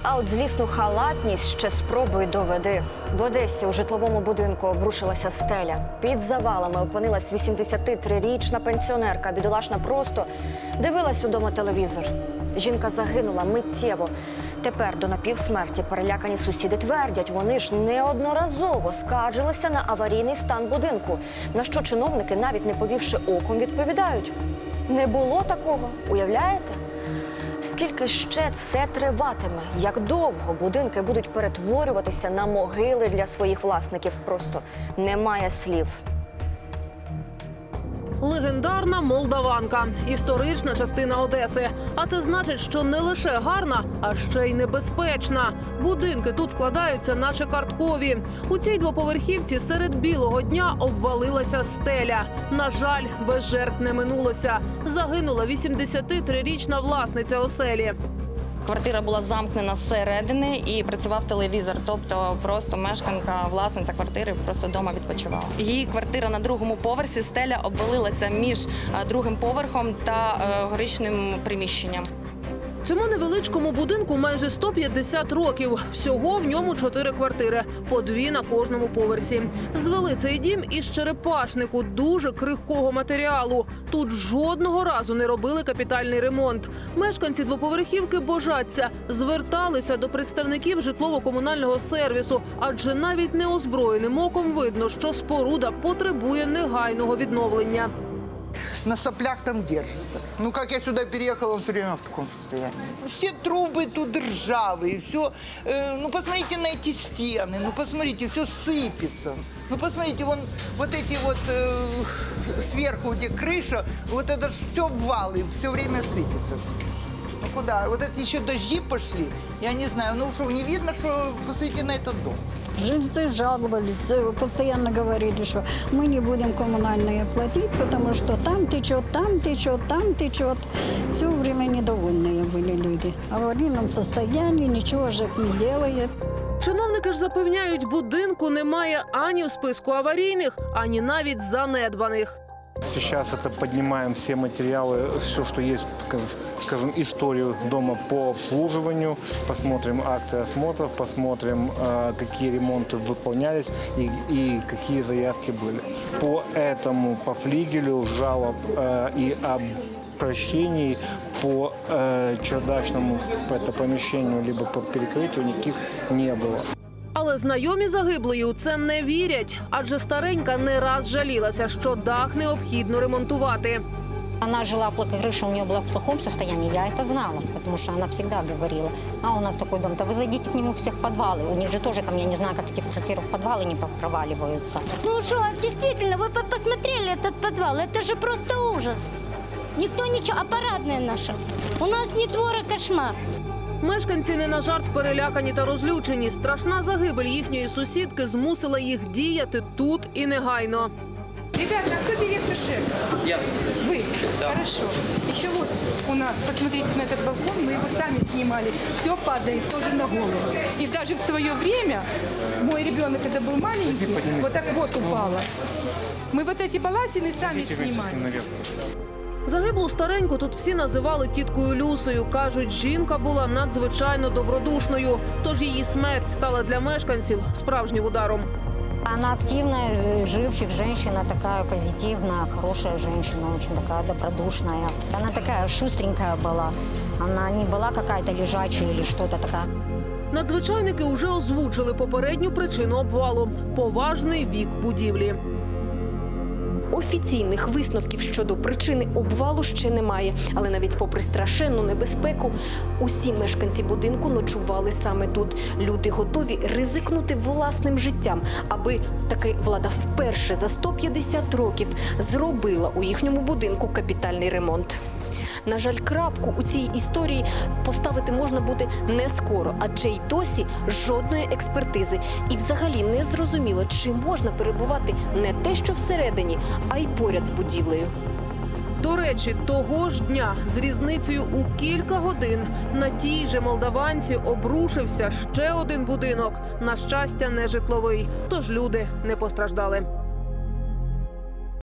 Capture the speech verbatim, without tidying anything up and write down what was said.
А от злісну халатність ще спробуй доведи. В Одесі у житловому будинку обрушилася стеля. Під завалами опинилась вісімдесятитрирічна пенсіонерка. Бідолашна просто дивилась удома телевізор. Жінка загинула миттєво. Тепер до напівсмерті перелякані сусіди твердять, вони ж неодноразово скаржилися на аварійний стан будинку. На що чиновники, навіть не повівши оком, відповідають: не було такого, уявляєте? Скільки ще це триватиме? Як довго будинки будуть перетворюватися на могили для своїх власників? Просто немає слів. Легендарна Молдаванка – історична частина Одеси. А це значить, що не лише гарна, а ще й небезпечна. Будинки тут складаються наче карткові. У цій двоповерхівці серед білого дня обвалилася стеля. На жаль, без жертв не минулося. Загинула вісімдесятитрирічна власниця оселі. Квартира була замкнена зсередини і працював телевізор. Тобто просто мешканка, власниця квартири просто вдома відпочивала. Її квартира на другому поверсі, стеля обвалилася між другим поверхом та горішнім приміщенням. Цьому невеличкому будинку майже сто п'ятдесят років. Всього в ньому чотири квартири, по дві на кожному поверсі. Звели цей дім із черепашнику, дуже крихкого матеріалу. Тут жодного разу не робили капітальний ремонт. Мешканці двоповерхівки божаться, зверталися до представників житлово-комунального сервісу, адже навіть неозброєним оком видно, що споруда потребує негайного відновлення. На соплях там держится. Ну, как я сюда переехала, он все время в таком состоянии. Все трубы тут ржавые, все. Э, ну, посмотрите на эти стены, ну, посмотрите, все сыпется. Ну, посмотрите, вон, вот эти вот э, сверху, где крыша, вот это ж все обвалы, все время сыпется. Ну, куда? Вот это еще дожди пошли, я не знаю, ну, что, не видно, что, посмотрите на этот дом. Жильцы жаловались, постоянно говорили, что мы не будем коммунальные платить, потому что там течет, там течет, там течет. Все время недовольные были люди. В аварийном состоянии, ничего ЖЭК не делает. Чиновники ж запевняють, будинку немає ані в списку аварійних, ані навіть занедбаних. Сейчас это поднимаем все материалы, все, что есть, скажем, историю дома по обслуживанию, посмотрим акты осмотров, посмотрим, какие ремонты выполнялись и, и какие заявки были. По этому, по флигелю, жалоб и обращений по чердачному это помещению, либо по перекрытию никаких не было. Але знайомі загиблої у це не вірять, адже старенька не раз жалілася, що дах необхідно ремонтувати. Она жила, крыша у нее была в плохом состоянии, я это знала, потому что она всегда говорила: а у нас такой дом-то, вы зайдите к нему всех в подвалы, у них же тоже там, я не знаю, как эти квартиры в подвалы не проваливаются. Ну что, действительно, вы посмотрели этот подвал, это же просто ужас. Никто ничего, а парадная наша, у нас не двор, а кошмар. Мешканці не на жарт перелякані та розлючені. Страшна загибель їхньої сусідки змусила їх діяти тут і негайно. Ребята, а кто директор ЖЭКа? Я. Вы? Да. Хорошо. Еще вот у нас, посмотрите на этот балкон, мы его сами снимали. Все падает тоже на голову. И даже в свое время, мой ребенок, когда был маленький, вот так вот упало. Мы вот эти баласины сами снимали. Загиблу стареньку тут всі називали тіткою Люсею. Кажуть, жінка була надзвичайно добродушною. Тож її смерть стала для мешканців справжнім ударом. Она активная, живчик, женщина такая позитивная, хорошая женщина, очень такая добродушная. Она такая шустренькая была. Она не была какая-то лежачая или что-то такое. Надзвичайники вже озвучили попередню причину обвалу – поважний вік будівлі. Офіційних висновків щодо причини обвалу ще немає. Але навіть попри страшенну небезпеку, усі мешканці будинку ночували саме тут. Люди готові ризикнути власним життям, аби таки влада вперше за сто п'ятдесят років зробила у їхньому будинку капітальний ремонт. На жаль, крапку у цій історії поставити можна буде не скоро, адже й досі жодної експертизи. І взагалі не зрозуміло, чи можна перебувати не те, що всередині, а й поряд з будівлею. До речі, того ж дня з різницею у кілька годин на тій же Молдаванці обрушився ще один будинок. На щастя, не житловий, тож люди не постраждали.